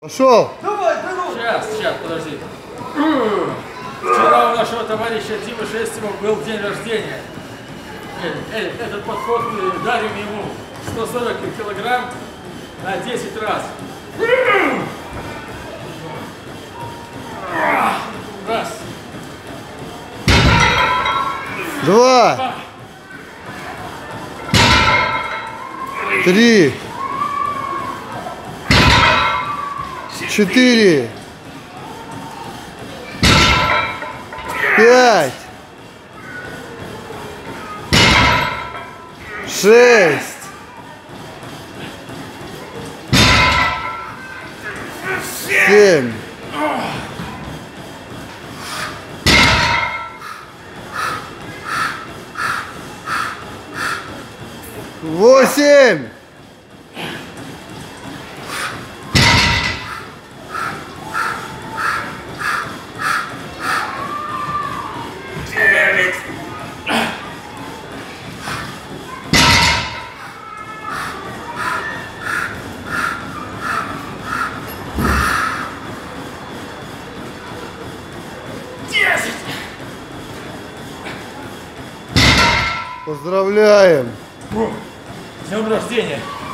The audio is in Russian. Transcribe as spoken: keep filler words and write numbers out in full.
Пошел! Давай, давай! Сейчас, сейчас, подожди. Вчера у нашего товарища Димы Шестева был день рождения. Этот подход мы дарим ему сто сорок килограмм на десять раз. Раз. Два. Три. Четыре. Пять. Шесть. Семь. Восемь. Поздравляем! С днем рождения!